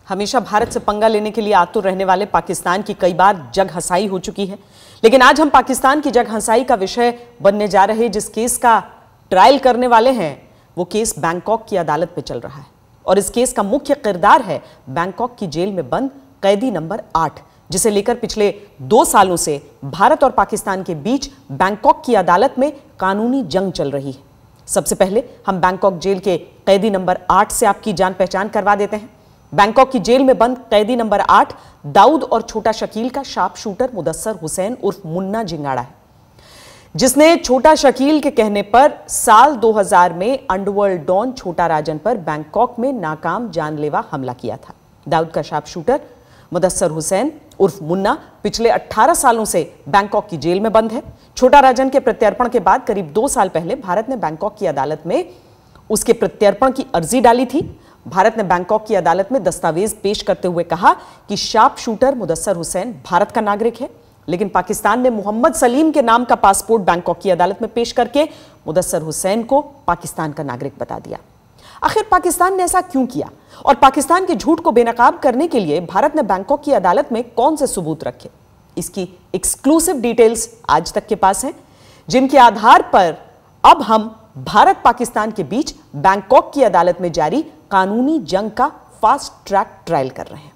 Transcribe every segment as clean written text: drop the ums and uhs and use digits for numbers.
हमेशा भारत से पंगा लेने के लिए आतुर रहने वाले पाकिस्तान की कई बार जग हंसाई हो चुकी है, लेकिन आज हम पाकिस्तान की जग हंसाई का विषय बनने जा रहे जिस केस का ट्रायल करने वाले हैं वो केस बैंकॉक की अदालत में चल रहा है और इस केस का मुख्य किरदार है बैंकॉक की जेल में बंद कैदी नंबर 8, जिसे लेकर पिछले 2 सालों से भारत और पाकिस्तान के बीच बैंकॉक की अदालत में कानूनी जंग चल रही है। सबसे पहले हम बैंकॉक जेल के कैदी नंबर 8 से आपकी जान पहचान करवा देते हैं। बैंकॉक की जेल में बंद कैदी नंबर 8 दाऊद और छोटा शकील का शार्प शूटर मुदस्सर हुसैन उर्फ मुन्ना झिंगाड़ा है, जिसने छोटा शकील के कहने पर साल 2000 में अंडरवर्ल्ड डॉन छोटा राजन पर बैंकॉक में नाकाम जानलेवा हमला किया था। दाऊद का शार्प शूटर मुदस्सर हुसैन उर्फ मुन्ना पिछले 18 सालों से बैंकॉक की जेल में बंद है। छोटा राजन के प्रत्यर्पण के बाद करीब 2 साल पहले भारत ने बैंकॉक की अदालत में उसके प्रत्यर्पण की अर्जी डाली थी। भारत ने बैंकॉक की अदालत में दस्तावेज पेश करते हुए कहा कि शार्प शूटर मुदस्सर हुसैन भारत का नागरिक है, लेकिन पाकिस्तान ने मोहम्मद सलीम के नाम का पासपोर्ट बैंकॉक की अदालत में पेश करके मुदस्सर हुसैन को पाकिस्तान का नागरिक बता दिया। आखिर पाकिस्तान ने ऐसा क्यों किया और पाकिस्तान के झूठ को बेनकाब करने के लिए भारत ने बैंकॉक की अदालत में कौन से सबूत रखे? इसकी एक्सक्लूसिव डिटेल्स आज तक के पास हैं, जिनके आधार पर अब हम भारत पाकिस्तान के बीच बैंकॉक की अदालत में जारी कानूनी जंग का फास्ट ट्रैक ट्रायल कर रहे हैं।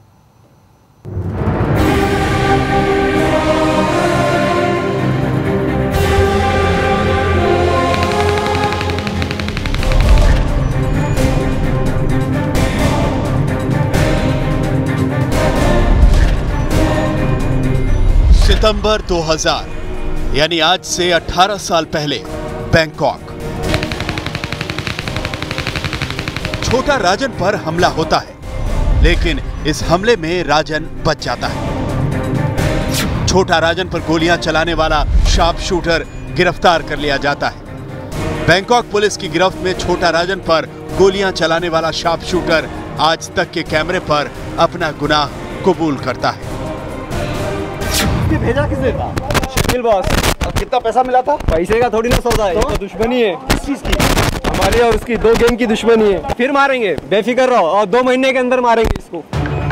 सितंबर 2000 यानी आज से 18 साल पहले बैंकॉक। छोटा राजन पर हमला होता है, लेकिन इस हमले में राजन बच जाता है। छोटा राजन पर गोलियां चलाने वाला शार्प शूटर गिरफ्तार कर लिया जाता है। बैंकॉक पुलिस की गिरफ्त में छोटा राजन पर गोलियां चलाने वाला शार्प शूटर आज तक के कैमरे पर अपना गुनाह कबूल करता है। भेजा किसने था? शकील बॉस। और कितना पैसा मिला था? पैसे का थोड़ी ना सौदा है, तो दुश्मनी है। किस चीज की? हमारी और उसकी 2 गैंग की दुश्मनी है। फिर मारेंगे, बेफिक्र रहो, और 2 महीने के अंदर मारेंगे इसको।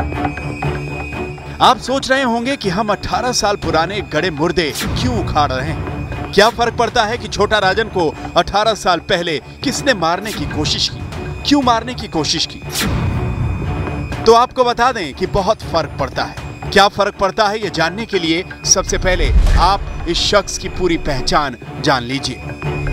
आप सोच रहे होंगे कि हम 18 साल पुराने गड़े मुर्दे क्यों उखाड़ रहे हैं? क्या फर्क पड़ता है कि छोटा राजन को 18 साल पहले किसने मारने की कोशिश की, क्यों मारने की कोशिश की? तो आपको बता दें कि बहुत फर्क पड़ता है। क्या फर्क पड़ता है ये जानने के लिए सबसे पहले आप इस शख्स की पूरी पहचान जान लीजिए।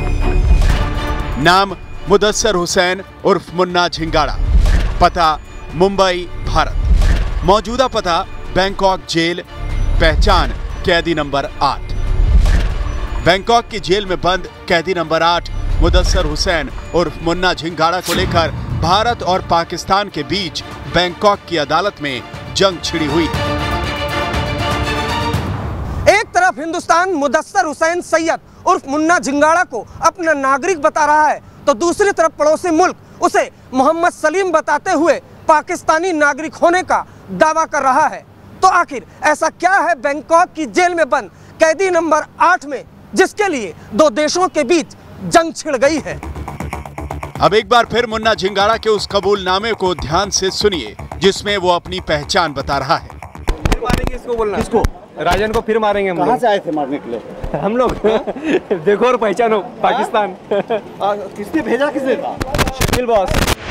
नाम मुदस्सर हुसैन उर्फ मुन्ना झिंगाड़ा, पता मुंबई भारत, मौजूदा पता बैंकॉक जेल, पहचान कैदी नंबर 8। बैंकॉक की जेल में बंद कैदी नंबर 8 मुदस्सर हुसैन उर्फ मुन्ना झिंगाड़ा को लेकर भारत और पाकिस्तान के बीच बैंकॉक की अदालत में जंग छिड़ी हुई। एक तरफ हिंदुस्तान मुदस्सर हुसैन सैयद उर्फ मुन्ना झिंगाड़ा को अपना नागरिक बता रहा है, तो दूसरी तरफ पड़ोसी मुल्क उसे मोहम्मद सलीम बताते हुए पाकिस्तानी नागरिक होने का दावा कर रहा है। तो आखिर ऐसा क्या है बैंकॉक की जेल में बंद कैदी नंबर 8 में, जिसके लिए 2 देशों के बीच जंग छिड़ गई है? अब एक बार फिर मुन्ना झिंगाड़ा के उस कबूलनामे को ध्यान से सुनिए, जिसमें वो अपनी पहचान बता रहा है। फिर मारेंगे इसको, बोलना किसको? राजन को फिर मारेंगे हम। कहां से आए थे मारने के लिए? हम लोग। देखो और पहचानो, पाकिस्तान। किसने भेजा? किसने था? शकील बॉस।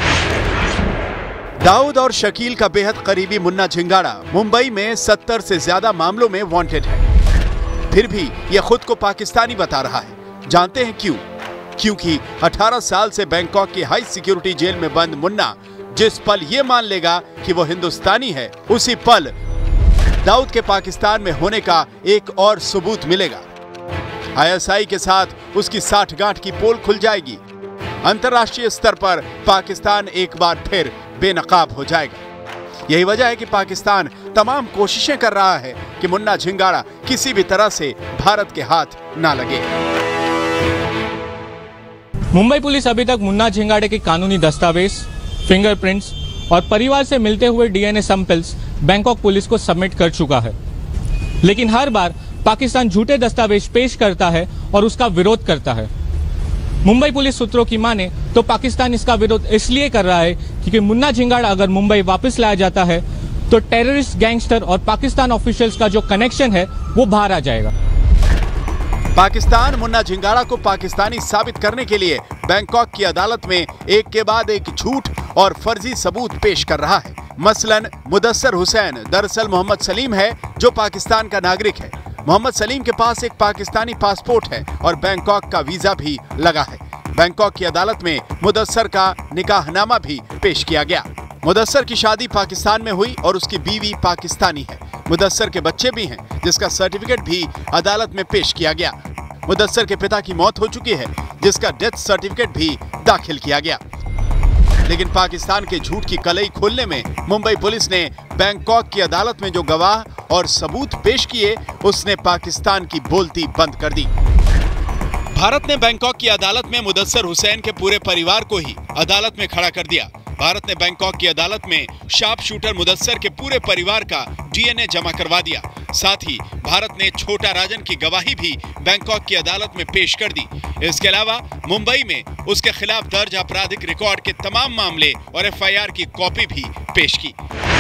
दाऊद और शकील का बेहद करीबी मुन्ना झिंगाड़ा मुंबई में 70 से ज्यादा मामलों में वांटेड है। फिर भी यह खुद को पाकिस्तानी बता रहा है। जानते हैं क्यों? क्योंकि 18 साल से बैंकॉक की हाई सिक्योरिटी जेल में बंद मुन्ना जिस पल ये मान लेगा कि वो हिंदुस्तानी है, उसी पल दाऊद के पाकिस्तान में होने का एक और सबूत मिलेगा। ISI के साथ उसकी साठगांठ की पोल खुल जाएगी। अंतर्राष्ट्रीय स्तर पर पाकिस्तान एक बार फिर बेनकाब हो जाएगा। यही वजह है कि पाकिस्तान तमाम कोशिशें कर रहा है कि मुन्ना झिंगाड़ा किसी भी तरह से भारत के हाथ ना लगे। मुंबई पुलिस अभी तक मुन्ना झिंगाड़े के कानूनी दस्तावेज, फिंगरप्रिंट्स और परिवार से मिलते हुए DNA सैंपल्स बैंकॉक पुलिस को सबमिट कर चुका है, लेकिन हर बार पाकिस्तान झूठे दस्तावेज पेश करता है और उसका विरोध करता है। मुंबई पुलिस सूत्रों की माने तो पाकिस्तान इसका विरोध इसलिए कर रहा है क्योंकि मुन्ना झिंगाड़ा अगर मुंबई वापस लाया जाता है तो टेररिस्ट, गैंगस्टर और पाकिस्तान ऑफिशियल्स का जो कनेक्शन है वो बाहर आ जाएगा। पाकिस्तान मुन्ना झिंगाड़ा को पाकिस्तानी साबित करने के लिए बैंकॉक की अदालत में एक के बाद एक झूठ और फर्जी सबूत पेश कर रहा है। मसलन मुदस्सर हुसैन दरअसल मोहम्मद सलीम है जो पाकिस्तान का नागरिक है। मोहम्मद सलीम के पास एक पाकिस्तानी पासपोर्ट है और बैंकॉक का वीजा भी लगा है। बैंकॉक की अदालत में मुदस्सर का निकाहनामा भी पेश किया गया। मुदस्सर की शादी पाकिस्तान में हुई और उसकी बीवी पाकिस्तानी है। मुदस्सर के बच्चे भी हैं जिसका सर्टिफिकेट भी अदालत में पेश किया गया। मुदस्सर के पिता की मौत हो चुकी है जिसका डेथ सर्टिफिकेट भी दाखिल किया गया। लेकिन पाकिस्तान के झूठ की कलई खोलने में मुंबई पुलिस ने बैंकॉक की अदालत में जो गवाह और सबूत पेश किए उसने पाकिस्तान की बोलती बंद कर दी। भारत ने बैंकॉक की अदालत में मुदस्सर हुसैन के पूरे परिवार को ही अदालत में खड़ा कर दिया। भारत ने बैंकॉक की अदालत में शार्प शूटर मुदस्सर के पूरे परिवार का डीएनए जमा करवा दिया। साथ ही भारत ने छोटा राजन की गवाही भी बैंकॉक की अदालत में पेश कर दी। इसके अलावा मुंबई में उसके खिलाफ दर्ज आपराधिक रिकॉर्ड के तमाम मामले और एफआईआर की कॉपी भी पेश की।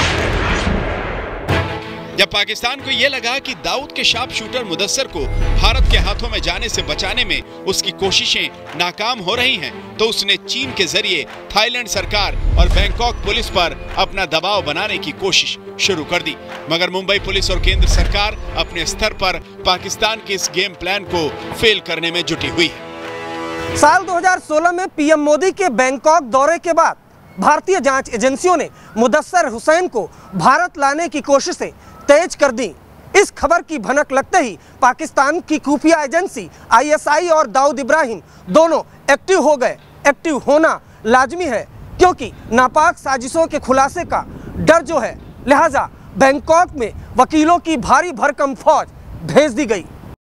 जब पाकिस्तान को यह लगा कि दाऊद के शार्प शूटर मुदस्सर को भारत के हाथों में जाने से बचाने में उसकी कोशिशें नाकाम हो रही हैं, तो उसने चीन के जरिए थाईलैंड सरकार और बैंकॉक पुलिस पर अपना दबाव बनाने की कोशिश शुरू कर दी। मगर मुंबई पुलिस और केंद्र सरकार अपने स्तर पर पाकिस्तान के इस गेम प्लान को फेल करने में जुटी हुई है। साल 2016 में पीएम मोदी के बैंकॉक दौरे के बाद भारतीय जांच एजेंसियों ने मुदस्सर हुसैन को भारत लाने की कोशिशें तेज कर दी। इस खबर की भनक लगते ही पाकिस्तान की खुफिया एजेंसी आईएसआई और दाऊद इब्राहिम दोनों एक्टिव हो गए। एक्टिव होना लाजमी है क्योंकि नापाक साजिशों के खुलासे का डर जो है, लिहाजा बैंकॉक में वकीलों की भारी भरकम फौज भेज दी गई।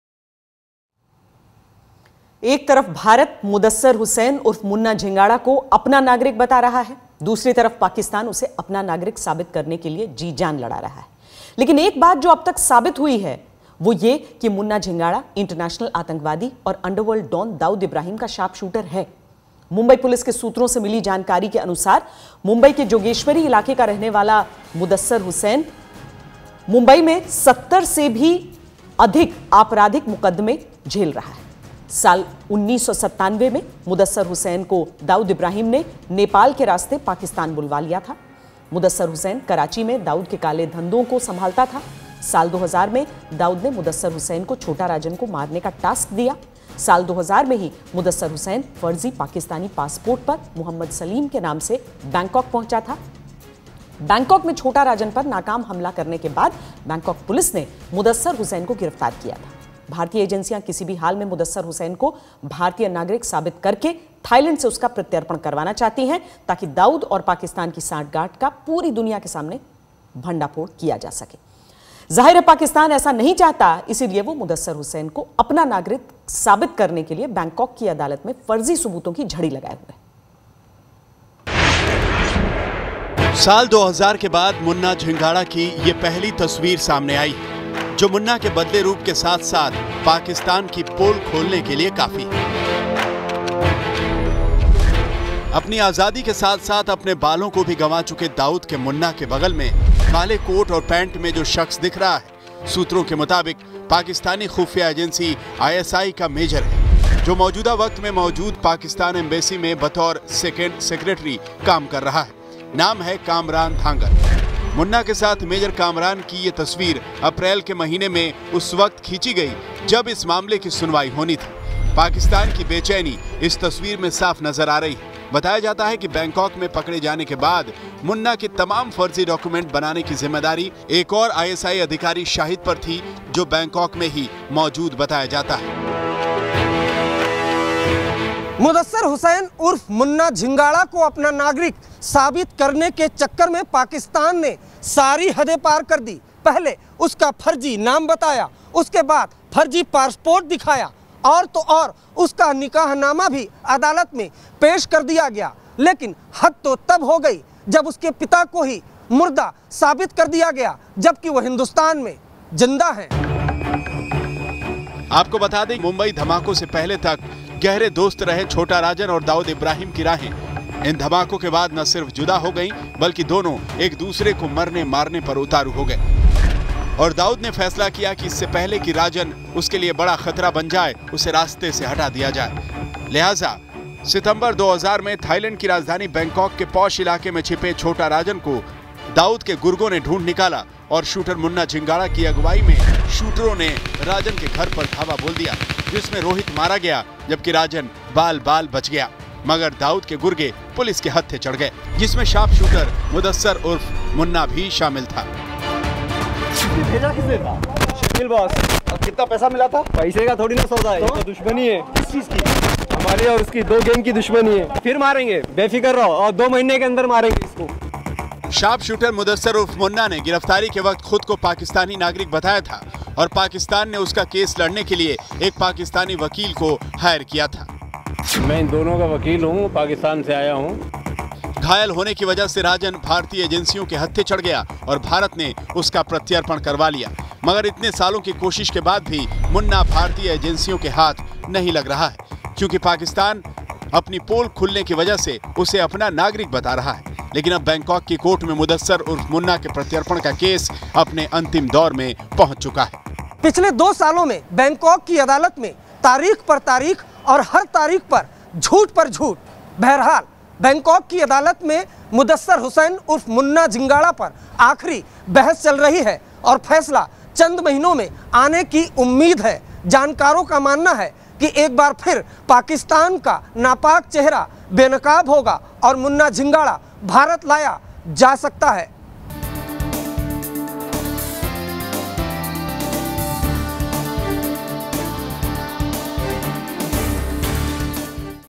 एक तरफ भारत मुदस्सर हुसैन उर्फ मुन्ना झिंगाड़ा को अपना नागरिक बता रहा है, दूसरी तरफ पाकिस्तान उसे अपना नागरिक साबित करने के लिए जी जान लड़ा रहा है। लेकिन एक बात जो अब तक साबित हुई है वो ये कि मुन्ना झिंगाड़ा इंटरनेशनल आतंकवादी और अंडरवर्ल्ड डॉन दाऊद इब्राहिम का शार्प शूटर है। मुंबई पुलिस के सूत्रों से मिली जानकारी के अनुसार मुंबई के जोगेश्वरी इलाके का रहने वाला मुदस्सर हुसैन मुंबई में 70 से भी अधिक आपराधिक मुकदमे झेल रहा है। साल 1997 में मुदस्सर हुसैन को दाऊद इब्राहिम ने नेपाल के रास्ते पाकिस्तान बुलवा लिया था। मुदस्सर हुसैन कराची में दाऊद के काले धंधों को संभालता था। साल 2000 में दाऊद ने मुदस्सर हुसैन को छोटा राजन को मारने का टास्क दिया। साल 2000 में ही मुदस्सर हुसैन फर्जी पाकिस्तानी पासपोर्ट पर मोहम्मद सलीम के नाम से बैंकॉक पहुंचा था। बैंकॉक में छोटा राजन पर नाकाम हमला करने के बाद बैंकॉक पुलिस ने मुदस्सर हुसैन को गिरफ्तार किया था। भारतीय एजेंसियां किसी भी हाल में मुदस्सर हुसैन को भारतीय नागरिक साबित करके थाईलैंड से उसका प्रत्यर्पण करवाना चाहती हैं ताकि दाऊद और पाकिस्तान की सांठगांठ का पूरी दुनिया के सामने भंडाफोड़ किया जा सके। जाहिर है पाकिस्तान ऐसा नहीं चाहता, इसीलिए वो मुदस्सर हुसैन को अपना नागरिक साबित करने के लिए बैंकॉक की अदालत में फर्जी सबूतों की झड़ी लगाए हुए। साल 2000 के बाद मुन्ना झिंगाड़ा की ये पहली तस्वीर सामने आई जो मुन्ना के बदले रूप के साथ साथ पाकिस्तान की पोल खोलने के लिए काफी है। अपनी आजादी के साथ साथ अपने बालों को भी गंवा चुके दाऊद के मुन्ना के बगल में काले कोट और पैंट में जो शख्स दिख रहा है, सूत्रों के मुताबिक पाकिस्तानी खुफिया एजेंसी आईएसआई का मेजर है जो मौजूदा वक्त में मौजूद पाकिस्तान एम्बेसी में बतौर सेकेंड सेक्रेटरी काम कर रहा है। नाम है कामरान थांगल। मुन्ना के साथ मेजर कामरान की ये तस्वीर अप्रैल के महीने में उस वक्त खींची गई जब इस मामले की सुनवाई होनी थी। पाकिस्तान की बेचैनी इस तस्वीर में साफ नजर आ रही है। बताया जाता है कि बैंकॉक में पकड़े जाने के बाद मुन्ना के तमाम फर्जी डॉक्यूमेंट बनाने की जिम्मेदारी एक और आईएसआई अधिकारी शाहिद पर थी जो बैंकॉक में ही मौजूद बताया जाता है। मुदस्सर हुसैन उर्फ मुन्ना झिंगाड़ा को अपना नागरिक साबित करने के चक्कर में पाकिस्तान ने सारी हदें पार कर दी। पहले उसका फर्जी नाम बताया, उसके बाद फर्जी पासपोर्ट दिखाया और तो और उसका निकाहनामा भी अदालत में पेश कर दिया गया। लेकिन हद तो तब हो गई जब उसके पिता को ही मुर्दा साबित कर दिया गया जबकि वह हिंदुस्तान में जिंदा है। आपको बता दें, मुंबई धमाकों से पहले तक गहरे दोस्त रहे छोटा राजन और दाऊद इब्राहिम की राहें इन धमाकों के बाद न सिर्फ जुदा हो गईं, बल्कि दोनों एक दूसरे को मरने मारने पर उतारू हो गए। और दाऊद ने फैसला किया कि इससे पहले कि राजन उसके लिए बड़ा खतरा बन जाए, उसे रास्ते से हटा दिया जाए। लिहाजा सितंबर 2000 में थाईलैंड की राजधानी बैंकॉक के पॉश इलाके में छिपे छोटा राजन को दाऊद के गुर्गों ने ढूंढ निकाला और शूटर मुन्ना झिंगाड़ा की अगुवाई में शूटरों ने राजन के घर पर धावा बोल दिया, जिसमें रोहित मारा गया जबकि राजन बाल बाल बच गया। मगर दाऊद के गुर्गे पुलिस के हत्थे चढ़ गए, जिसमें शार्प शूटर मुदस्सर उर्फ मुन्ना भी शामिल था। भेजा किसने था? शकील बॉस। और कितना पैसा मिला था? पैसे का थोड़ी ना सौदा है, तो दुश्मनी है। किस चीज की? हमारी और उसकी 2 गैंग की दुश्मनी है। फिर मारेंगे, बेफिक्र रहो, और 2 महीने के अंदर मारेंगे इसको। शार्प शूटर मुदस्सर उर्फ मुन्ना ने गिरफ्तारी के वक्त खुद को पाकिस्तानी नागरिक बताया था और पाकिस्तान ने उसका केस लड़ने के लिए एक पाकिस्तानी वकील को हायर किया था। मैं इन दोनों का वकील हूँ, पाकिस्तान से आया हूँ। घायल होने की वजह से राजन भारतीय एजेंसियों के हत्थे चढ़ गया और भारत ने उसका प्रत्यर्पण करवा लिया। मगर इतने सालों की कोशिश के बाद भी मुन्ना भारतीय एजेंसियों के हाथ नहीं लग रहा है, क्योंकि पाकिस्तान अपनी पोल खुलने की वजह से उसे अपना नागरिक बता रहा है। लेकिन अब बैंकॉक की कोर्ट में मुदस्सर उर्फ मुन्ना के प्रत्यर्पण का केस अपने अंतिम दौर में पहुंच चुका है। पिछले 2 सालों में बैंकॉक की अदालत में तारीख पर तारीख और हर तारीख पर झूठ पर झूठ। बहरहाल बैंकॉक की अदालत में मुदस्सर हुसैन उर्फ मुन्ना झिंगाड़ा पर आखिरी बहस चल रही है और फैसला चंद महीनों में आने की उम्मीद है। जानकारों का मानना है कि एक बार फिर पाकिस्तान का नापाक चेहरा बेनकाब होगा और मुन्ना झिंगाड़ा भारत लाया जा सकता है।